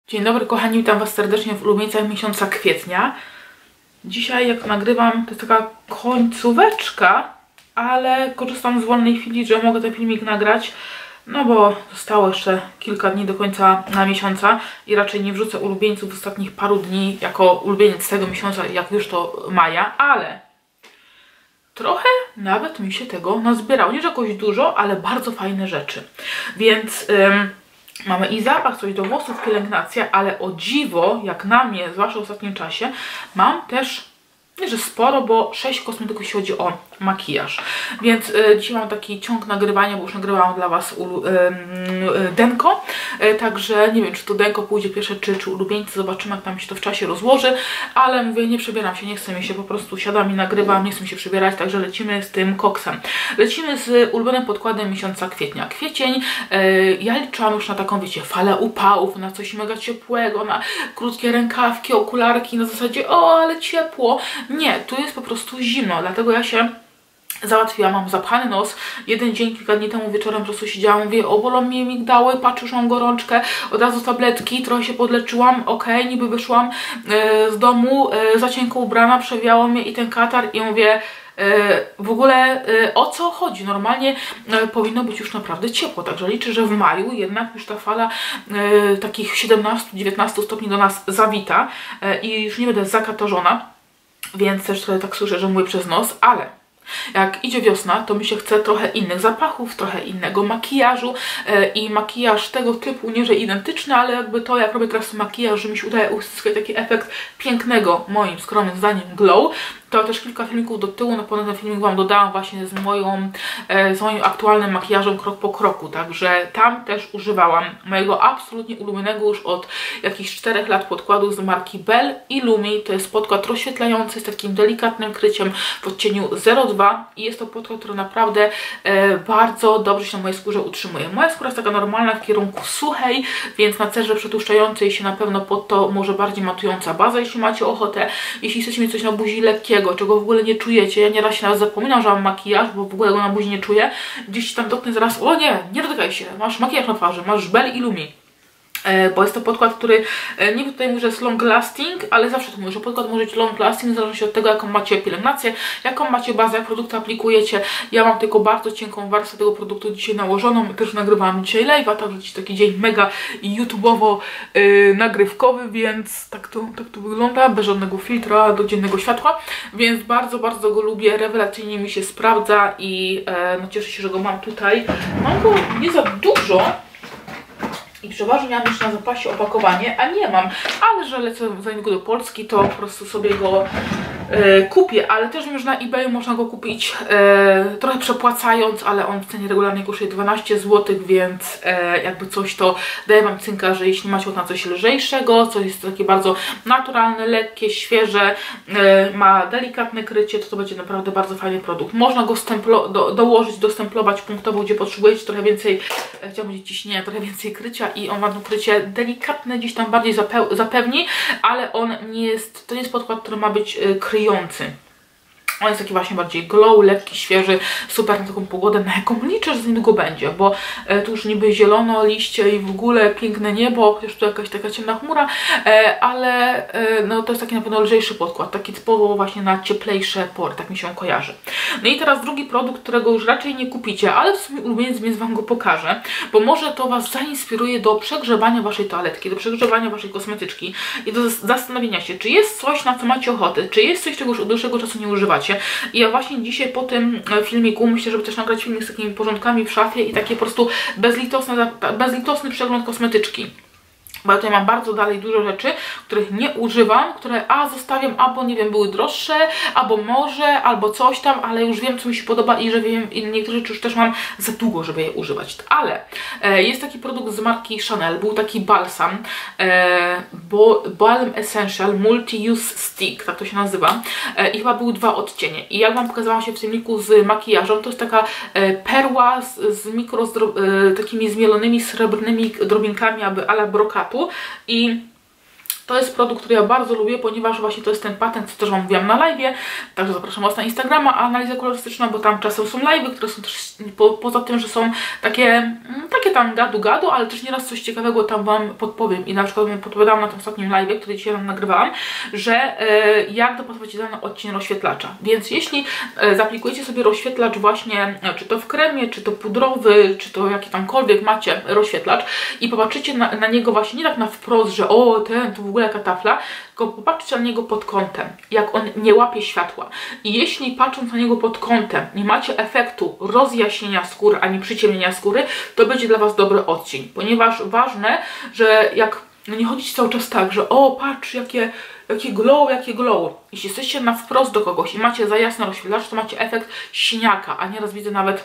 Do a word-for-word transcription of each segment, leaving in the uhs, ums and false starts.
Dzień dobry kochani, witam Was serdecznie w ulubieńcach miesiąca kwietnia. Dzisiaj jak nagrywam, to jest taka końcóweczka, ale korzystam z wolnej chwili, że mogę ten filmik nagrać, no bo zostało jeszcze kilka dni do końca na miesiąca i raczej nie wrzucę ulubieńców w ostatnich paru dni jako ulubieniec tego miesiąca, jak już to maja, ale trochę nawet mi się tego nazbierało. Nie że jakoś dużo, ale bardzo fajne rzeczy. Więc ym, mamy i zapach, coś do włosów, pielęgnacja, ale o dziwo, jak na mnie, zwłaszcza w ostatnim czasie, mam też, nie że sporo, bo sześć kosmetyków, jeśli chodzi o makijaż. Więc y, dzisiaj mam taki ciąg nagrywania, bo już nagrywałam dla Was ulu, y, y, denko. Y, także nie wiem, czy to denko pójdzie pierwsze, czy, czy ulubieńcy. Zobaczymy, jak tam się to w czasie rozłoży. Ale mówię, nie przebieram się, nie chcę mi się, po prostu siadam i nagrywam, nie chcę mi się przebierać, także lecimy z tym koksem. Lecimy z ulubionym podkładem miesiąca kwietnia. Kwiecień, y, ja liczyłam już na taką, wiecie, falę upałów, na coś mega ciepłego, na krótkie rękawki, okularki, na zasadzie, o, ale ciepło. Nie, tu jest po prostu zimno, dlatego ja się załatwiłam, mam zapchany nos. Jeden dzień, kilka dni temu wieczorem po prostu siedziałam, mówię, o, bolą mnie migdały, patrzę, już mam gorączkę, od razu tabletki, trochę się podleczyłam, okej, niby wyszłam y, z domu, y, za cienko ubrana, przewiało mnie i ten katar i mówię, w ogóle o co chodzi? Normalnie powinno być już naprawdę ciepło, także liczę, że w maju jednak już ta fala takich siedemnastu dziewiętnastu stopni do nas zawita i już nie będę zakatarzona, więc też trochę tak słyszę, że mówię przez nos, ale jak idzie wiosna, to mi się chce trochę innych zapachów, trochę innego makijażu yy, i makijaż tego typu, nie że identyczny, ale jakby to, jak robię teraz makijaż, że mi się udaje uzyskać taki efekt pięknego, moim skromnym zdaniem, glow. To też kilka filmików do tyłu, na pewno ten filmik Wam dodałam właśnie z, moją, e, z moim aktualnym makijażem krok po kroku, także tam też używałam mojego absolutnie ulubionego już od jakichś czterech lat podkładu z marki Bell i Lumi. To jest podkład rozświetlający z takim delikatnym kryciem w odcieniu zero dwa i jest to podkład, który naprawdę e, bardzo dobrze się na mojej skórze utrzymuje. Moja skóra jest taka normalna w kierunku suchej, więc na cerze przetłuszczającej się na pewno pod to może bardziej matująca baza, jeśli macie ochotę. Jeśli chcecie mieć coś na buzi lekkiego, czego w ogóle nie czujecie, ja nieraz się nawet zapominam, że mam makijaż, bo w ogóle go na buzi nie czuję, gdzieś tam dotknę zaraz, o nie, nie dotykaj się, masz makijaż na twarzy, masz Bell i Lumi. E, bo jest to podkład, który e, niby tutaj mówię, że jest long lasting, ale zawsze to mówię, że podkład może być long lasting w zależności od tego, jaką macie pielęgnację, jaką macie bazę, jak produkt aplikujecie. Ja mam tylko bardzo cienką warstwę tego produktu dzisiaj nałożoną, też nagrywałam dzisiaj live'a, także dziś taki dzień mega YouTubeowo e, nagrywkowy, więc tak to, tak to wygląda, bez żadnego filtra do dziennego światła, więc bardzo, bardzo go lubię, rewelacyjnie mi się sprawdza i e, no cieszę się, że go mam tutaj. Mam go nie za dużo, i przeważnie miałam jeszcze na zapasie opakowanie, a nie mam, ale że lecę za niego do Polski, to po prostu sobie go e, kupię, ale też wiem, że na eBayu można go kupić e, trochę przepłacając, ale on w cenie regularnej kosztuje dwanaście złotych, więc e, jakby coś to daje Wam cynka, że jeśli macie na coś lżejszego, coś jest takie bardzo naturalne, lekkie, świeże, e, ma delikatne krycie, to to będzie naprawdę bardzo fajny produkt. Można go stemplo, do, dołożyć, dostemplować punktowo, gdzie potrzebujecie trochę więcej, e, chciałam powiedzieć ciśnienia, trochę więcej krycia i on ma to krycie delikatne, gdzieś tam bardziej zape zapewni, ale on nie jest, to nie jest podkład, który ma być y, kryjący. On jest taki właśnie bardziej glow, lekki, świeży, super na taką pogodę, na jaką liczę, że z niego będzie, bo e, tu już niby zielono, liście i w ogóle piękne niebo, chociaż tu jakaś taka ciemna chmura, e, ale e, no to jest taki na pewno lżejszy podkład, taki typowo właśnie na cieplejsze pory, tak mi się kojarzy. No i teraz drugi produkt, którego już raczej nie kupicie, ale w sumie ulubieniec, więc Wam go pokażę, bo może to Was zainspiruje do przegrzewania Waszej toaletki, do przegrzewania Waszej kosmetyczki i do zastanowienia się, czy jest coś, na co macie ochotę, czy jest coś, czego już od dłuższego czasu nie używacie. I ja właśnie dzisiaj po tym filmiku myślę, żeby też nagrać filmik z takimi porządkami w szafie i takie po prostu bezlitosne, bezlitosny przegląd kosmetyczki. Bo ja tutaj mam bardzo dalej dużo rzeczy, których nie używam, które a zostawiam, albo nie wiem, były droższe, albo może, albo coś tam, ale już wiem, co mi się podoba i że wiem, i niektóre rzeczy już też mam za długo, żeby je używać. Ale e, jest taki produkt z marki Chanel, był taki balsam, e, bo, Balm Essential Multi-Use Stick, tak to się nazywa, e, i chyba były dwa odcienie. I jak Wam pokazałam się w filmiku z makijażem, to jest taka e, perła z, z mikro, z, e, takimi zmielonymi srebrnymi drobinkami, aby a la brokatu. I To jest produkt, który ja bardzo lubię, ponieważ właśnie to jest ten patent, co też Wam mówiłam na live'ie, także zapraszam Was na Instagrama, analizę kolorystyczną, bo tam czasem są live'y, które są też, po, poza tym, że są takie, takie tam gadu-gadu, ale też nieraz coś ciekawego tam Wam podpowiem i na przykład Wam podpowiadałam na tym ostatnim live'ie, który dzisiaj Wam nagrywałam, że e, jak dopasować dany odcień rozświetlacza. Więc jeśli e, zaaplikujecie sobie rozświetlacz właśnie, czy to w kremie, czy to pudrowy, czy to jaki tamkolwiek macie rozświetlacz i popatrzycie na, na niego właśnie nie tak na wprost, że o ten, to w ogóle jaka tafla, tylko popatrzcie na niego pod kątem, jak on nie łapie światła. I jeśli patrząc na niego pod kątem nie macie efektu rozjaśnienia skóry, ani przyciemnienia skóry, to będzie dla Was dobry odcień. Ponieważ ważne, że jak no nie chodzicie cały czas tak, że o patrz jakie, jakie glow, jakie glow. Jeśli jesteście na wprost do kogoś i macie za jasny rozświetlacz, to macie efekt siniaka, a nieraz widzę nawet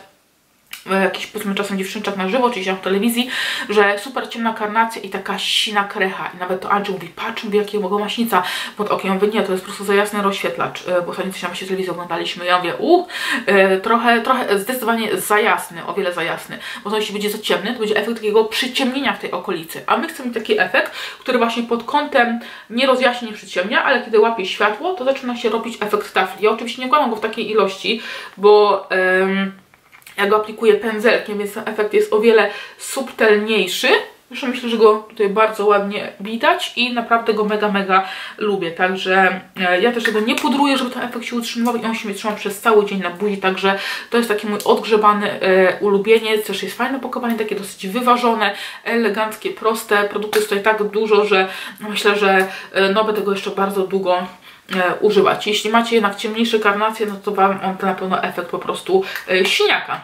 jakiś, powiedzmy, czasem dziewczynczak na żywo, czy gdzieś w telewizji, że super ciemna karnacja i taka sina krecha. I nawet to Andrzej mówi, patrz, mówi, jakiego mogą maśnica pod okiem. Ja mówię, nie, to jest po prostu za jasny rozświetlacz, bo ostatnio coś tam się telewizji oglądaliśmy. Ja mówię, u, trochę, trochę, zdecydowanie za jasny, o wiele za jasny. Bo to jeśli będzie za ciemny, to będzie efekt takiego przyciemnienia w tej okolicy. A my chcemy taki efekt, który właśnie pod kątem nie rozjaśni, nie przyciemnia, ale kiedy łapie światło, to zaczyna się robić efekt tafli. Ja oczywiście nie kładam go w takiej ilości, bo Um, ja go aplikuję pędzelkiem, więc ten efekt jest o wiele subtelniejszy. Zresztą myślę, że go tutaj bardzo ładnie widać i naprawdę go mega, mega lubię. Także e, ja też tego nie pudruję, żeby ten efekt się utrzymywał i on się mnie trzyma przez cały dzień na buzi. Także to jest taki mój odgrzebany e, ulubieniec. Też jest fajne pakowanie, takie dosyć wyważone, eleganckie, proste. Produktów jest tutaj tak dużo, że myślę, że e, no będę go jeszcze bardzo długo E, używać. Jeśli macie jednak ciemniejsze karnacje, no to Wam on to na pewno efekt po prostu e, siniaka.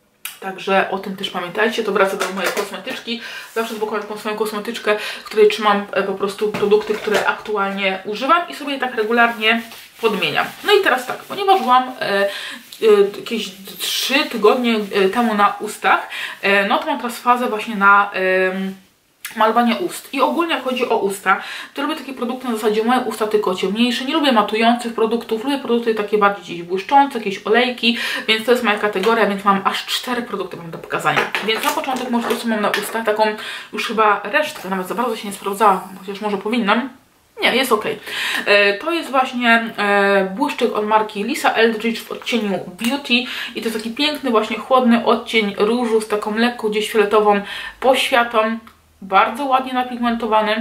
Także o tym też pamiętajcie. To wraca do mojej kosmetyczki. Zawsze z boku mam taką swoją kosmetyczkę, w której trzymam e, po prostu produkty, które aktualnie używam i sobie je tak regularnie podmieniam. No i teraz tak, ponieważ byłam e, e, jakieś trzy tygodnie e, temu na ustach, e, no to mam teraz fazę właśnie na E, malowanie ust. I ogólnie jak chodzi o usta, to lubię takie produkty na zasadzie moje usta tylko ciemniejsze. Nie lubię matujących produktów, lubię produkty takie bardziej gdzieś błyszczące, jakieś olejki, więc to jest moja kategoria, więc mam aż cztery produkty mam do pokazania. Więc na początek może po prostu mam na ustach taką już chyba resztkę, nawet za bardzo się nie sprawdzałam, chociaż może powinnam. Nie, jest ok. E, to jest właśnie e, błyszczyk od marki Lisa Eldridge w odcieniu Beauty i to jest taki piękny właśnie chłodny odcień różu z taką lekką gdzieś fioletową poświatą. Bardzo ładnie napigmentowany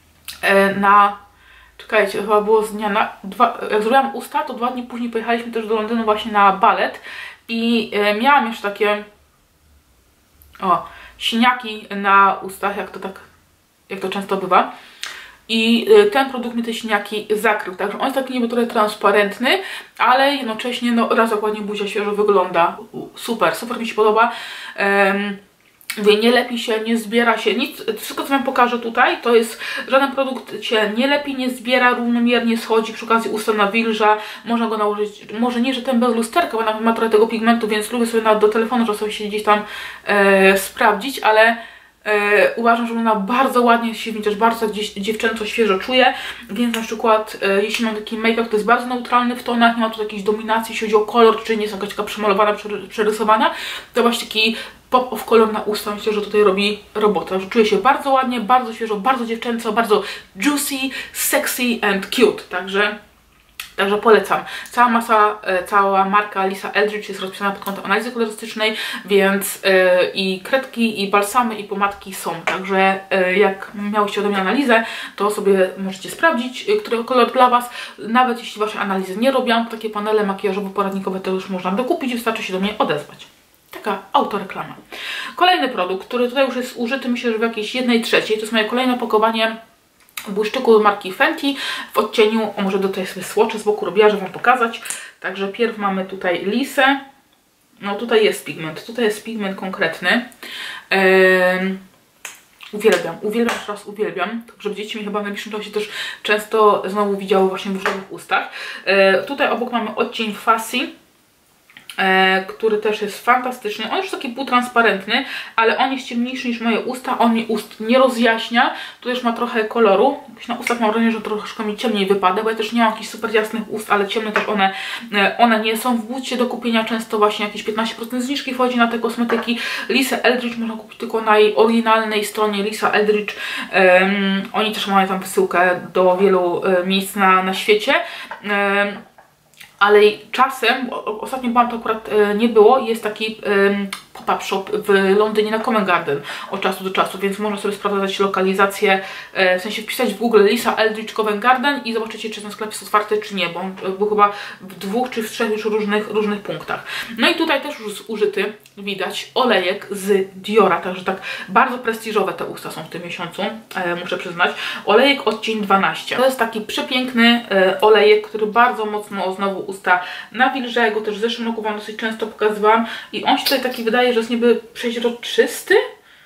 e, na, czekajcie, chyba było z dnia na, dwa, jak zrobiłam usta, to dwa dni później pojechaliśmy też do Londynu właśnie na balet i e, miałam jeszcze takie o, siniaki na ustach, jak to tak, jak to często bywa. I e, ten produkt mi te siniaki zakrył, także on jest taki niby trochę transparentny, ale jednocześnie no raz dokładnie buzia świeżo wygląda. Super, super mi się podoba. Um, Mówię, nie lepi się, nie zbiera się, nic, wszystko co Wam pokażę tutaj, to jest, żaden produkt się nie lepi, nie zbiera, równomiernie schodzi, przy okazji usta nawilża, można go nałożyć, może nie, że ten bez lusterka, bo nawet ma trochę tego pigmentu, więc lubię sobie nawet do telefonu czasem się gdzieś tam e, sprawdzić, ale e, uważam, że ona bardzo ładnie się mi też bardzo gdzieś dziewczęco świeżo czuje, więc na przykład e, jeśli mam taki make-up, to jest bardzo neutralny w tonach, nie ma tu jakiejś dominacji, jeśli chodzi o kolor, czy nie jest jakaś taka przemalowana, przerysowana, to właśnie taki pop of color na usta, myślę, że tutaj robi robotę. Że czuję się bardzo ładnie, bardzo świeżo, bardzo dziewczęco, bardzo juicy, sexy and cute. Także, także polecam. Cała masa, e, cała marka Lisa Eldridge jest rozpisana pod kątem analizy kolorystycznej, więc e, i kredki, i balsamy, i pomadki są. Także e, jak miałyście ode mnie analizę, to sobie możecie sprawdzić, e, który kolor dla Was. Nawet jeśli Wasze analizy nie robią, takie panele makijażowo-poradnikowe to już można dokupić, wystarczy się do mnie odezwać. Taka autoreklama. Kolejny produkt, który tutaj już jest użyty, myślę, że w jakiejś jednej trzeciej, to jest moje kolejne opakowanie błyszczyku marki Fenty w odcieniu, o może do tej sobie swatche z boku robiła, żeby Wam pokazać. Także pierw mamy tutaj Lisę. No tutaj jest pigment, tutaj jest pigment konkretny. Ehm, uwielbiam, uwielbiam, jeszcze raz uwielbiam. Także dzieci mi chyba w najbliższym czasie też często znowu widziały właśnie w różowych ustach. Ehm, tutaj obok mamy odcień Fussy. E, który też jest fantastyczny. On jest taki półtransparentny, ale on jest ciemniejszy niż moje usta. On mi ust nie rozjaśnia. Tu też ma trochę koloru. Na ustach mam wrażenie, że troszkę mi ciemniej wypada, bo ja też nie mam jakichś super jasnych ust, ale ciemne też one, e, one nie są. W bucie do kupienia często właśnie jakieś piętnaście procent zniżki wchodzi na te kosmetyki. Lisa Eldridge można kupić tylko na jej oryginalnej stronie Lisa Eldridge. Um, oni też mają tam wysyłkę do wielu e, miejsc na, na świecie. E, Ale czasem, ostatnio byłam, to akurat e, nie było, jest taki e, pop-up shop w Londynie na Covent Garden od czasu do czasu, więc można sobie sprawdzać lokalizację, e, w sensie wpisać w Google Lisa Eldridge Covent Garden i zobaczycie, czy ten sklep jest otwarty, czy nie, bo on był chyba w dwóch czy w trzech już różnych, różnych punktach. No i tutaj też już użyty, widać, olejek z Diora, także tak bardzo prestiżowe te usta są w tym miesiącu, e, muszę przyznać. Olejek odcień dwanaście. To jest taki przepiękny e, olejek, który bardzo mocno znowu usta nawilża. Ja go też w zeszłym roku Wam dosyć często pokazywałam i on się tutaj taki wydaje, że jest niby przeźroczysty,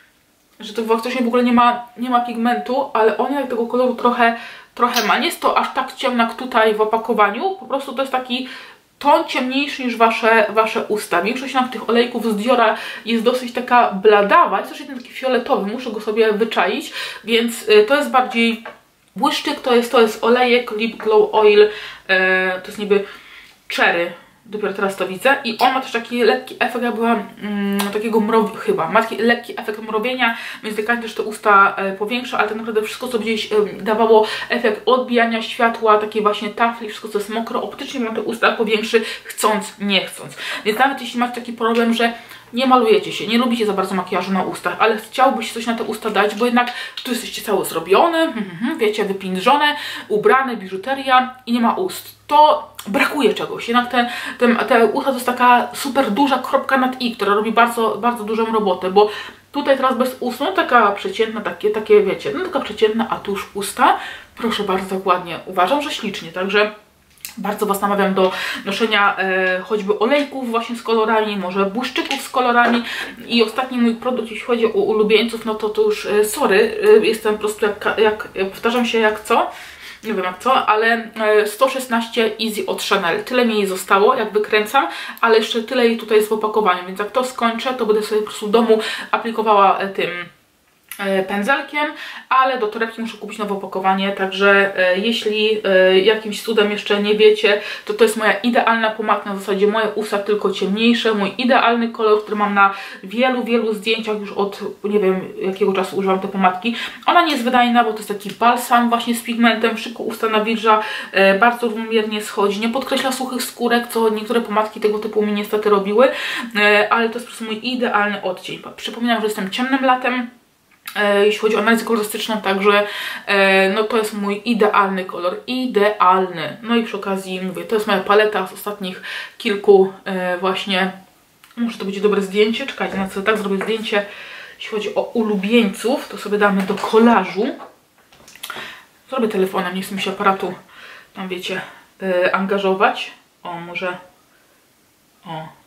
że to faktycznie w ogóle nie ma, nie ma pigmentu, ale on jak tego koloru trochę, trochę ma. Nie jest to aż tak ciemno jak tutaj w opakowaniu, po prostu to jest taki ton ciemniejszy niż wasze, wasze usta. Większość nam tych olejków z Diora jest dosyć taka bladawa, jest też jeden taki fioletowy, muszę go sobie wyczaić, więc y, to jest bardziej błyszczyk, to jest, to jest olejek Lip Glow Oil, y, to jest niby cherry, dopiero teraz to widzę i on ma też taki lekki efekt, ja byłam mm, takiego mrowienia, chyba, ma taki lekki efekt mrowienia, więc delikatnie też te usta e, powiększa, ale tak naprawdę wszystko, co gdzieś e, dawało efekt odbijania światła, takiej właśnie tafli, wszystko, co jest mokro, optycznie wam te usta powiększy, chcąc, nie chcąc. Więc nawet jeśli macie taki problem, że nie malujecie się, nie lubicie za bardzo makijażu na ustach, ale chciałbyście coś na te usta dać, bo jednak tu jesteście całe zrobione, wiecie, wypindrzone, ubrane, biżuteria i nie ma ust, to brakuje czegoś. Jednak te, te, te usta to jest taka super duża kropka nad i, która robi bardzo, bardzo dużą robotę, bo tutaj teraz bez ust, no taka przeciętna, takie, takie wiecie, no taka przeciętna, a tuż usta, proszę bardzo, tak ładnie, uważam, że ślicznie, także bardzo Was namawiam do noszenia e, choćby olejków właśnie z kolorami, może błyszczyków z kolorami. I ostatni mój produkt, jeśli chodzi o ulubieńców, no to to już, e, sorry, e, jestem po prostu jak, jak, powtarzam się jak co, nie wiem jak co, ale e, sto szesnaście Easy od Chanel. Tyle mi jej zostało, jak wykręcam, ale jeszcze tyle jej tutaj jest w opakowaniu, więc jak to skończę, to będę sobie po prostu w domu aplikowała e, tym pędzelkiem, ale do torebki muszę kupić nowe opakowanie, także e, jeśli e, jakimś cudem jeszcze nie wiecie, to to jest moja idealna pomadka, na zasadzie moje usta tylko ciemniejsze, mój idealny kolor, który mam na wielu, wielu zdjęciach już od nie wiem jakiego czasu używam tej pomadki. Ona nie jest wydajna, bo to jest taki balsam właśnie z pigmentem, szybko usta nawilża, e, bardzo równomiernie schodzi, nie podkreśla suchych skórek, co niektóre pomadki tego typu mi niestety robiły, e, ale to jest po prostu mój idealny odcień. Przypominam, że jestem ciemnym latem, E, jeśli chodzi o analizę kolorystyczną, także e, no to jest mój idealny kolor, idealny. No i przy okazji mówię, to jest moja paleta z ostatnich kilku e, właśnie, może to będzie dobre zdjęcie, czekajcie, na co tak zrobię zdjęcie, jeśli chodzi o ulubieńców, to sobie damy do kolażu. Zrobię telefonem, nie chcę mi się aparatu tam wiecie e, angażować. O, może o.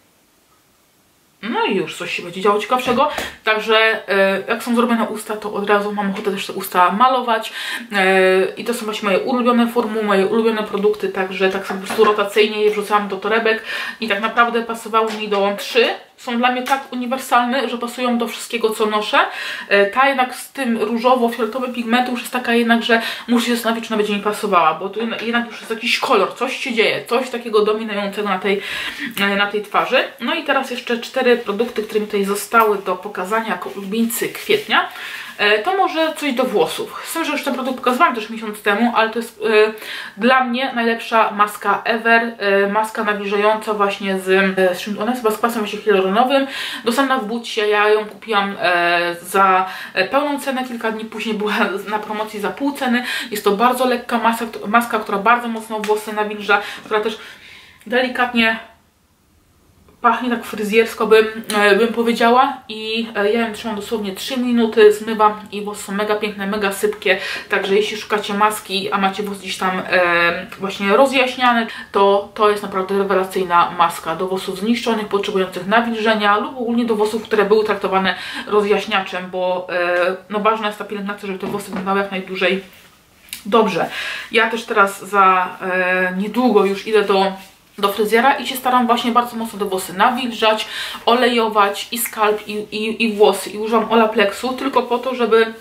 No i już coś się będzie działo ciekawszego, także e, jak są zrobione usta, to od razu mam ochotę też te usta malować e, i to są właśnie moje ulubione formuły, moje ulubione produkty, także tak sobie po prostu rotacyjnie je wrzucałam do torebek i tak naprawdę pasowały mi do trzy. Są dla mnie tak uniwersalne, że pasują do wszystkiego, co noszę. E, ta jednak z tym różowo-fioletowym pigmentem już jest taka jednak, że muszę się zastanowić, czy ona będzie mi pasowała, bo tu jednak już jest jakiś kolor, coś się dzieje, coś takiego dominującego na tej, na tej twarzy. No i teraz jeszcze cztery produkty, które mi tutaj zostały do pokazania jako ulubieńcy kwietnia. To może coś do włosów. Z tym, że już ten produkt pokazywałam też miesiąc temu, ale to jest y, dla mnie najlepsza maska ever. Y, maska nawilżająca właśnie z, y, z czym ona jest, chyba z kwasem właśnie hialuronowym. Dostępna w bucie, ja ją kupiłam y, za pełną cenę, kilka dni później była na promocji za pół ceny. Jest to bardzo lekka maska, maska która bardzo mocno włosy nawilża, która też delikatnie pachnie tak fryzjersko, bym, e, bym powiedziała i e, ja ją trzymam dosłownie trzy minuty, zmywam i włosy są mega piękne, mega sypkie, także jeśli szukacie maski, a macie włosy gdzieś tam e, właśnie rozjaśniane, to to jest naprawdę rewelacyjna maska do włosów zniszczonych, potrzebujących nawilżenia lub ogólnie do włosów, które były traktowane rozjaśniaczem, bo e, no ważna jest ta pielęgnacja, żeby te włosy wyglądały jak najdłużej dobrze. Ja też teraz za e, niedługo już idę do do fryzjera i się staram właśnie bardzo mocno te włosy nawilżać, olejować i skalp, i, i, i włosy. I używam Olaplexu tylko po to, żeby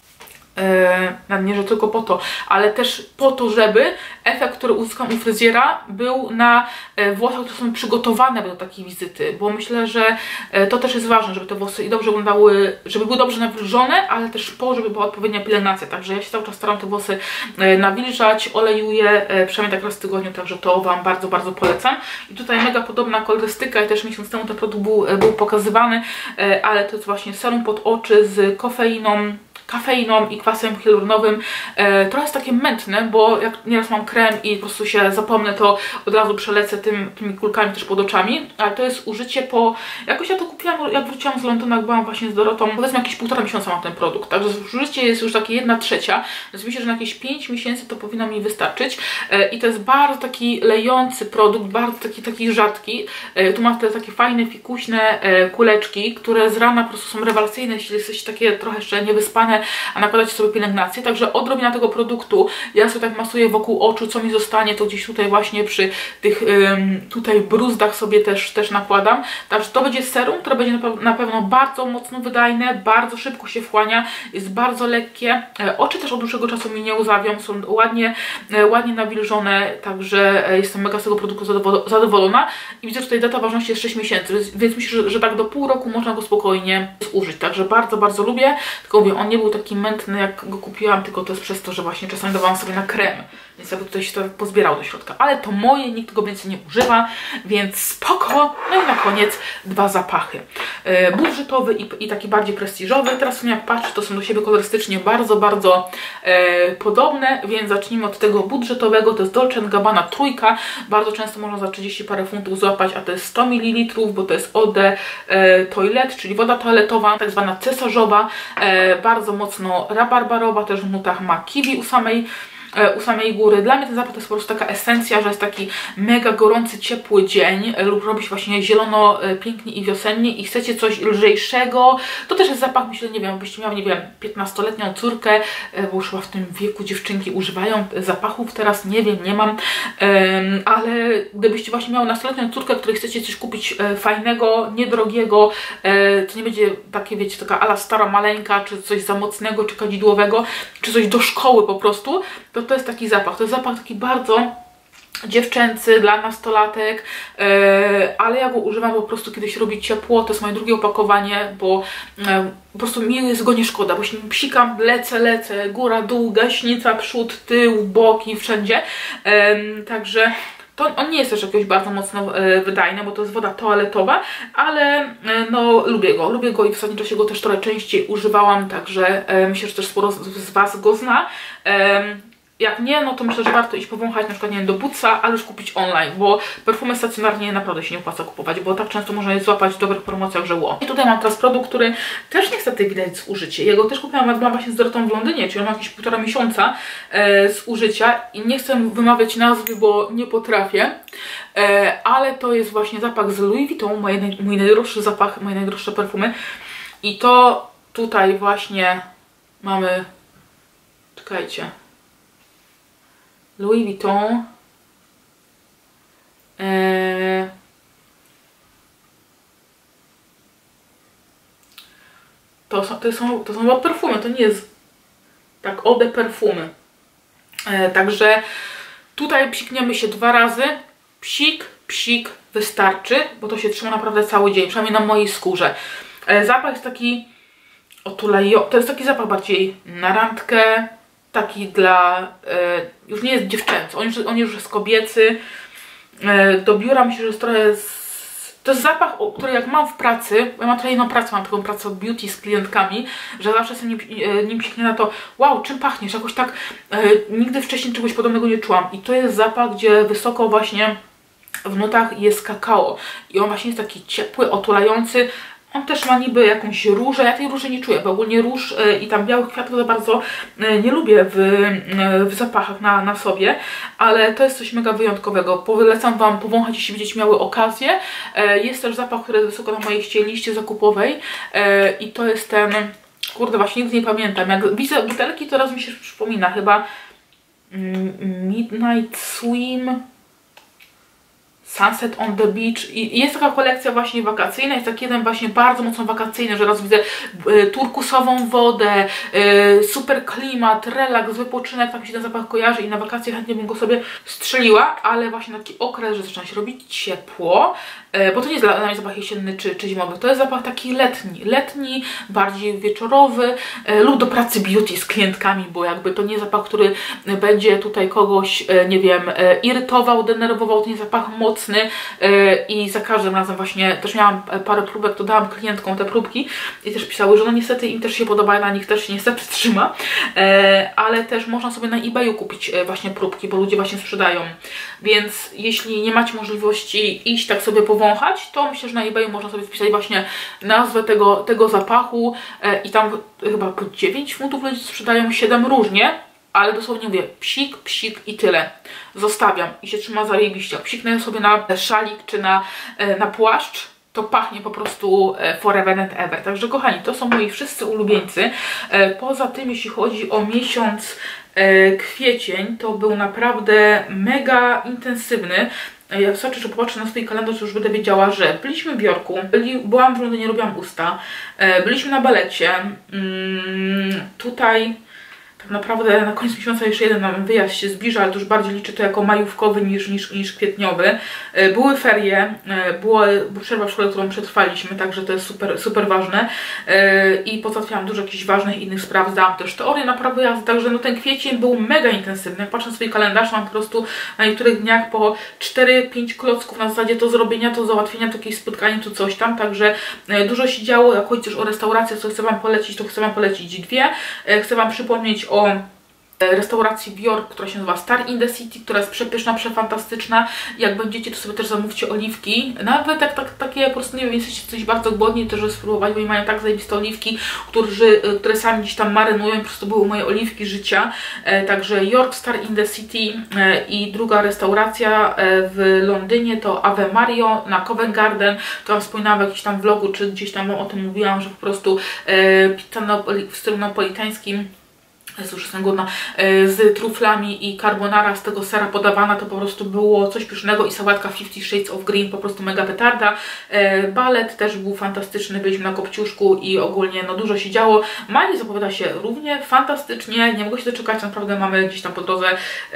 Yy, nie, że tylko po to, ale też po to, żeby efekt, który uzyskam u fryzjera, był na e, włosach, które są przygotowane do takiej wizyty, bo myślę, że e, to też jest ważne, żeby te włosy i dobrze wyglądały, żeby były dobrze nawilżone, ale też po, żeby była odpowiednia pielęgnacja, także ja się cały czas staram te włosy e, nawilżać, olejuję e, przynajmniej tak raz w tygodniu, także to Wam bardzo, bardzo polecam. I tutaj mega podobna kolorystyka i też miesiąc temu ten produkt był, e, był pokazywany, e, ale to jest właśnie serum pod oczy z kofeiną, kafeiną i kwasem hialuronowym. E, trochę jest takie mętne, bo jak nieraz mam krem i po prostu się zapomnę, to od razu przelecę tym, tymi kulkami też pod oczami, ale to jest użycie po... Jakoś ja to kupiłam, jak wróciłam z Londona, jak byłam właśnie z Dorotą, powiedzmy jakieś półtora miesiąca mam ten produkt, także użycie jest już takie jedna trzecia, więc myślę, że na jakieś pięć miesięcy to powinno mi wystarczyć e, i to jest bardzo taki lejący produkt, bardzo taki, taki rzadki. E, tu ma te takie fajne, fikuśne e, kuleczki, które z rana po prostu są rewelacyjne, jeśli jesteście takie trochę jeszcze niewyspane, a nakładacie sobie pielęgnację, także odrobina tego produktu ja sobie tak masuję wokół oczu, co mi zostanie, to gdzieś tutaj właśnie przy tych ym, tutaj bruzdach sobie też, też nakładam, także to będzie serum, które będzie na, pe na pewno bardzo mocno wydajne, bardzo szybko się wchłania, jest bardzo lekkie, e, oczy też od dłuższego czasu mi nie łzawią, są ładnie, e, ładnie nawilżone, także e, jestem mega z tego produktu zadowol zadowolona i widzę, że tutaj data ważności jest sześć miesięcy, więc, więc myślę, że, że tak do pół roku można go spokojnie zużyć, także bardzo, bardzo lubię, tylko mówię, on nie był taki mętny, jak go kupiłam, tylko to jest przez to, że właśnie czasami dawałam sobie na krem, więc jakby tutaj się to pozbierało do środka, ale to moje, nikt go więcej nie używa, więc spoko. No i na koniec dwa zapachy, yy, budżetowy i, i taki bardziej prestiżowy. Teraz jak patrzę, to są do siebie kolorystycznie bardzo, bardzo yy, podobne, więc zacznijmy od tego budżetowego, to jest Dolce and Gabbana trójka, bardzo często można za trzydzieści parę funtów złapać, a to jest sto mililitrów, bo to jest Eau de yy, Toilette, czyli woda toaletowa, tak zwana cesarzowa, yy, bardzo mocno rabarbarowa, też w nutach ma kiwi u samej, u samej góry. Dla mnie ten zapach to jest po prostu taka esencja, że jest taki mega gorący, ciepły dzień lub robi się właśnie zielono, pięknie i wiosennie i chcecie coś lżejszego. To też jest zapach, myślę, nie wiem, byście miały, nie wiem, piętnastoletnią córkę, bo już chyba w tym wieku dziewczynki używają zapachów, teraz nie wiem, nie mam, ale gdybyście właśnie miały nastoletnią córkę, której chcecie coś kupić fajnego, niedrogiego, to nie będzie takie, wiecie, taka ala stara maleńka, czy coś za mocnego, czy kadzidłowego, czy coś do szkoły po prostu, to to jest taki zapach. To jest zapach taki bardzo dziewczęcy, dla nastolatek, yy, ale ja go używam po prostu, kiedy się robi ciepło, to jest moje drugie opakowanie, bo yy, po prostu mi jest go nie szkoda, bo się psikam, lecę, lecę, góra, dół, gaśnica, przód, tył, boki, wszędzie, yy, także to on nie jest też jakoś bardzo mocno e, wydajny, bo to jest woda toaletowa, ale e, no lubię go, lubię go i w ostatnim czasie go też trochę częściej używałam, także e, myślę, że też sporo z, z Was go zna. E, Jak nie, no to myślę, że warto iść powąchać na przykład, nie wiem, do Bootsa, ale już kupić online, bo perfumy stacjonarnie naprawdę się nie opłaca kupować, bo tak często można je złapać w dobrych promocjach, że ło. I tutaj mam teraz produkt, który też niestety widać z użycia. Jego też kupiłam, jak byłam właśnie z Dorotą w Londynie, czyli on ma jakieś półtora miesiąca e, z użycia i nie chcę wymawiać nazwy, bo nie potrafię, e, ale to jest właśnie zapach z Louis Vuitton, moje, mój najdroższy zapach, moje najdroższe perfumy i to tutaj właśnie mamy, czekajcie, Louis Vuitton, eee, to, są, to, są, to są chyba perfumy, to nie jest tak eau de perfumy, eee, także tutaj psikniemy się dwa razy, psik, psik wystarczy, bo to się trzyma naprawdę cały dzień, przynajmniej na mojej skórze. Eee, zapach jest taki otulajo, to jest taki zapach bardziej na randkę, taki dla, e, już nie jest dziewczęcy, on już, on już jest kobiecy, e, do biura myślę, że jest trochę, z, to jest zapach, który jak mam w pracy, bo ja mam trochę inną pracę, mam taką pracę beauty z klientkami, że zawsze sobie nim, nim psiknie na to, wow, czym pachniesz, jakoś tak, e, nigdy wcześniej czegoś podobnego nie czułam i to jest zapach, gdzie wysoko właśnie w nutach jest kakao i on właśnie jest taki ciepły, otulający. On też ma niby jakąś różę, ja tej róży nie czuję, bo ogólnie róż y, i tam białych kwiatów za bardzo y, nie lubię w, y, w zapachach na, na sobie, ale to jest coś mega wyjątkowego. Polecam Wam powąchać, jeśli będziecie miały okazję. Y, jest też zapach, który jest wysoko na mojej liście zakupowej y, i to jest ten, kurde, właśnie nigdy nie pamiętam, jak widzę butelki, to raz mi się przypomina, chyba mm, Midnight Swim Sunset on the Beach i jest taka kolekcja właśnie wakacyjna, jest taki jeden właśnie bardzo mocno wakacyjny, że raz widzę y, turkusową wodę, y, super klimat, relaks, wypoczynek, tak mi się ten zapach kojarzy i na wakacje chętnie bym go sobie strzeliła, ale właśnie taki okres, że zaczyna się robić ciepło, y, bo to nie jest dla mnie zapach jesienny czy, czy zimowy, to jest zapach taki letni, letni, bardziej wieczorowy y, lub do pracy beauty z klientkami, bo jakby to nie jest zapach, który będzie tutaj kogoś, y, nie wiem, y, irytował, denerwował, to nie jest zapach mocny y, i za każdym razem właśnie też miałam parę próbek, to dałam klientkom te próbki i też pisały, że no niestety im też się podoba, na nich też się niestety trzyma, e, ale też można sobie na eBayu kupić e, właśnie próbki, bo ludzie właśnie sprzedają, więc jeśli nie macie możliwości iść tak sobie powąchać, to myślę, że na eBayu można sobie wpisać właśnie nazwę tego, tego zapachu e, i tam chyba po dziewięć funtów ludzie sprzedają, siedem różnie, ale dosłownie mówię psik, psik i tyle. Zostawiam i się trzyma zajebiście. Psiknę sobie na szalik czy na, na płaszcz, to pachnie po prostu forever and ever. Także kochani, to są moi wszyscy ulubieńcy. Poza tym, jeśli chodzi o miesiąc kwiecień, to był naprawdę mega intensywny. Ja wystarczy, że popatrzę na swój kalendarz, już będę wiedziała, że byliśmy w Jorku, byli, byłam w Londynie, robiłam usta, byliśmy na balecie, tutaj tak naprawdę na koniec miesiąca jeszcze jeden nam wyjazd się zbliża, ale to już bardziej liczę to jako majówkowy niż, niż, niż kwietniowy. Były ferie, była przerwa w szkole, którą przetrwaliśmy, także to jest super, super ważne. I pozałatwiałam dużo jakichś ważnych innych spraw, zdałam też teorię na prawo jazdy, także no ten kwiecień był mega intensywny. Jak patrzę na swój kalendarz, mam po prostu na niektórych dniach po cztery pięć klocków na zasadzie to zrobienia, to załatwienia, to jakieś spotkanie, to coś tam, także dużo się działo. Jak chodzi też o restaurację, co chcę Wam polecić, to chcę Wam polecić dwie. Chcę Wam przypomnieć o restauracji w York, która się nazywa Star in the City, która jest przepyszna, przefantastyczna. Jak będziecie, to sobie też zamówcie oliwki. Nawet jak tak, takie po prostu, nie wiem, jesteście coś bardzo głodni, też spróbować, bo oni mają tak zajebiste oliwki, którzy, które sami gdzieś tam marynują, po prostu były moje oliwki życia. Także York, Star in the City i druga restauracja w Londynie to Ave Mario na Covent Garden. To Wam wspominałam w jakimś tam vlogu, czy gdzieś tam o tym mówiłam, że po prostu pizza w stylu napolitańskim, już jestem głodna, z truflami i carbonara z tego sera podawana, to po prostu było coś pysznego i sałatka Fifty Shades of Green, po prostu mega petarda. Balet też był fantastyczny, byliśmy na Kopciuszku i ogólnie no dużo się działo. Mali zapowiada się równie fantastycznie, nie mogę się doczekać, naprawdę mamy gdzieś tam po drodze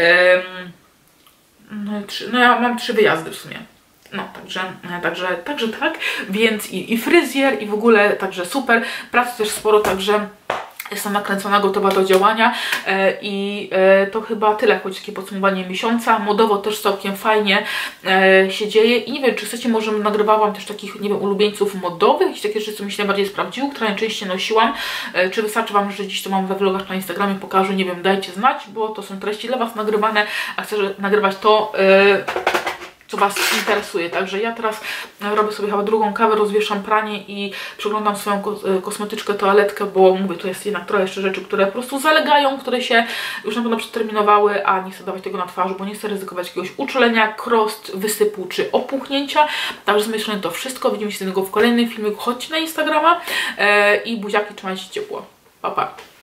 no, trzy, no ja mam trzy wyjazdy w sumie. No, także, także, także tak, więc i, i fryzjer i w ogóle, także super, pracy też sporo, także jestem nakręcona, gotowa do działania e, i e, to chyba tyle, choć takie podsumowanie miesiąca. Modowo też całkiem fajnie e, się dzieje i nie wiem, czy chcecie, może nagrywałam też takich, nie wiem, ulubieńców modowych, jakieś takie rzeczy, co mi się najbardziej sprawdziło, które najczęściej nosiłam. E, czy wystarczy Wam, że gdzieś to mam we vlogach na Instagramie, pokażę, nie wiem, dajcie znać, bo to są treści dla Was nagrywane, a chcę nagrywać to, e, co Was interesuje. Także ja teraz robię sobie chyba drugą kawę, rozwieszam pranie i przeglądam swoją kosmetyczkę, toaletkę, bo mówię, to jest jednak trochę jeszcze rzeczy, które po prostu zalegają, które się już na pewno przeterminowały, a nie chcę dawać tego na twarz, bo nie chcę ryzykować jakiegoś uczulenia, krost, wysypu czy opuchnięcia. Także z mojej strony to wszystko. Widzimy się z tego w kolejnym filmiku. Chodźcie na Instagrama e, i buziaki, trzymajcie się ciepło. Pa, pa.